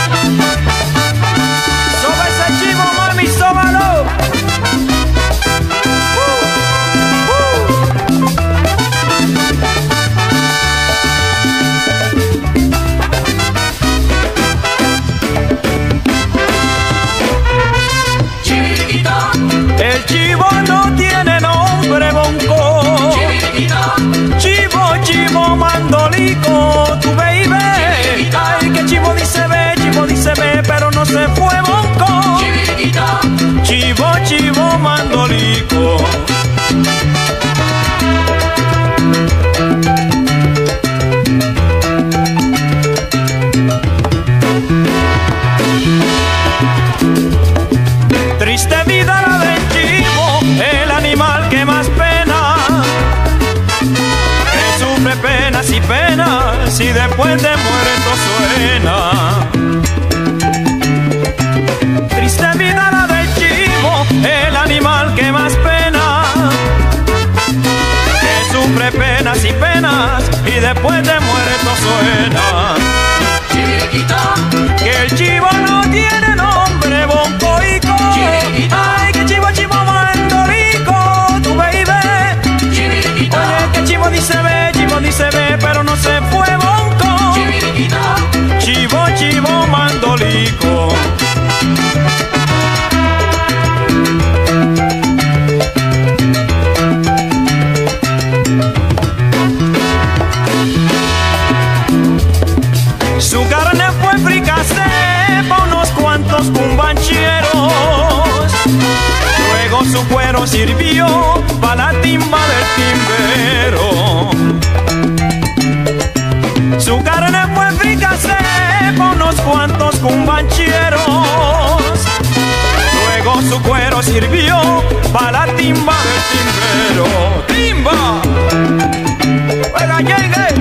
Soba ese chivo, mami, sóbalo. El chivo no tiene nombre, bonco. Chivo, chivo, mandolico, tu baby. Ay, que chivo dice ve, pero no se fue, bonco. Chivo, chivo, mandolico. Triste vida la del chivo, el animal que más pena, que sufre penas y penas y después de muerto suena. Triste vida la del chivo, el animal que más pena, que sufre penas y penas y después de muerto suena. Que el chivo no tiene nombre, bonco y co. Ay, que chivo, chivo, mandolico, tu baby. Oye, que chivo dice ve, pero no se fue, bonco. Chivo, chivo, mandolico. Su carne fue fricasé pa' unos cuantos cumbancheros. Luego su cuero sirvió pa' la timba del timbero. Su carne fue fricasé pa' unos cuantos cumbancheros. Luego su cuero sirvió pa' la timba del timbero. ¡Timba! ¡Oiga, llegue!